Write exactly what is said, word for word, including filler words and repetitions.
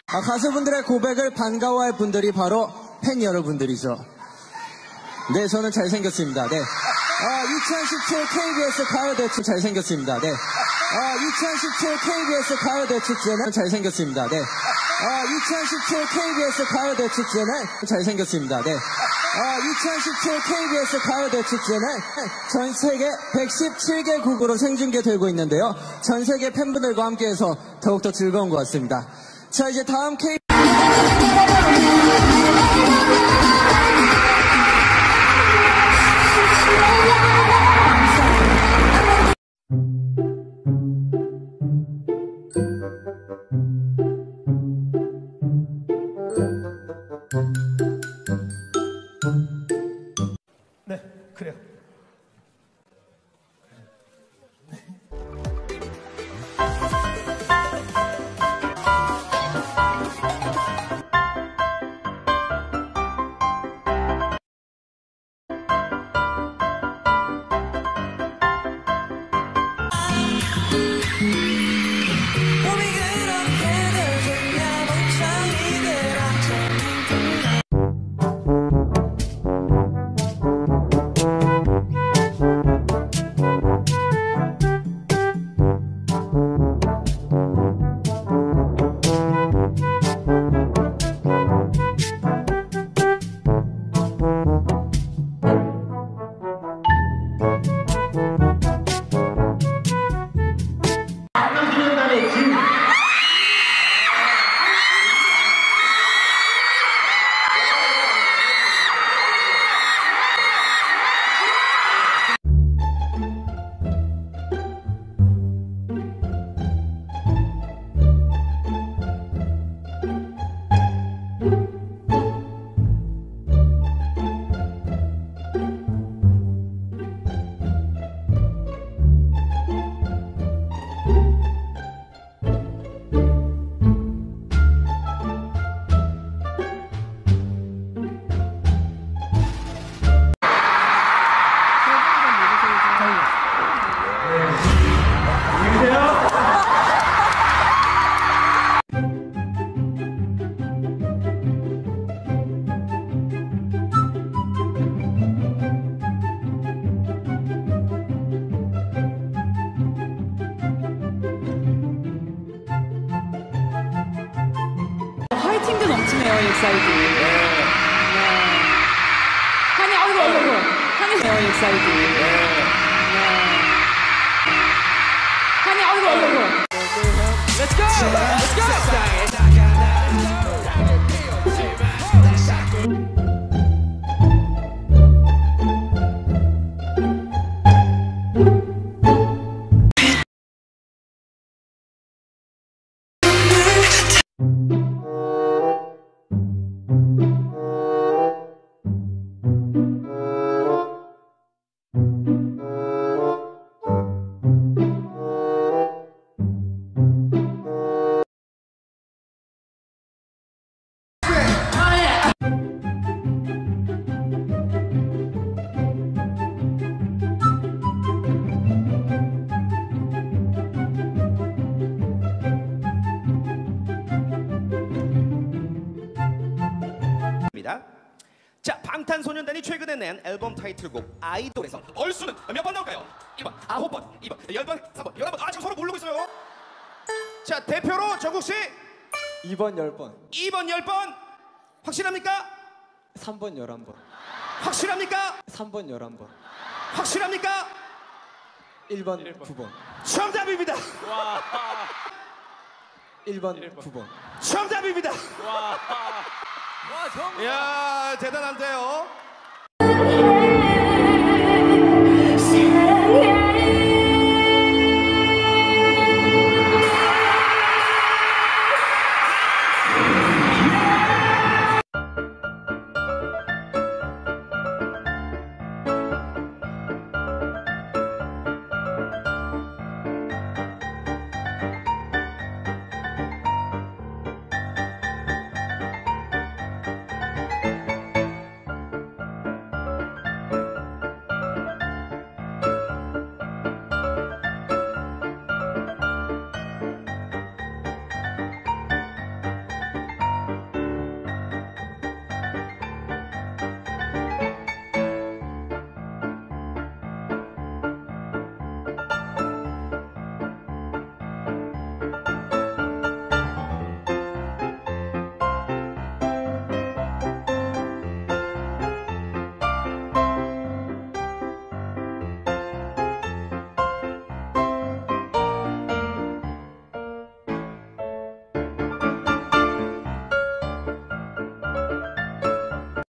아, 가수분들의 고백을 반가워할 분들이 바로 팬 여러분들이죠. 네, 저는 잘생겼습니다. 네. 아, 이천십칠 케이비에스 가요대축 잘생겼습니다. 네. 아, 이천십칠 케이비에스 가요대축제는 잘생겼습니다. 네. 아, 이천십칠 케이비에스 가요대축제는 잘생겼습니다. 네. 아, 이천십칠 케이비에스 가요대축제는 전 세계 백십칠 개국으로 생중계되고 있는데요. 전 세계 팬분들과 함께해서 더욱더 즐거운 것 같습니다. 자, 이제 다음 K 네, 그래요. 파이팅도 넘치네요, 엑사이드. 네. 한이, 아이고, 아이고, 아이고. 한이, 엑사이드. 네. 한이, 아이고, 아이고, 아이고. Let's go! Let's go! 자, 방탄소년단이 최근에 낸 앨범 타이틀곡 아이돌에서 얼수는 몇 번 나올까요? 일 번, 아홉 번, 이 번, 열 번, 삼 번, 열한 번. 아, 지금 서로 모르고 있어요. 자, 대표로 정국씨 이 번, 열 번. 이 번, 열 번. 확실합니까? 삼 번, 열한 번. 확실합니까? 삼 번, 열한 번. 확실합니까? 일 번, 구 번. 정답입니다. 와. 일 번, 구 번. 정답입니다. 와. 와, 정말. 이야, 대단한데요.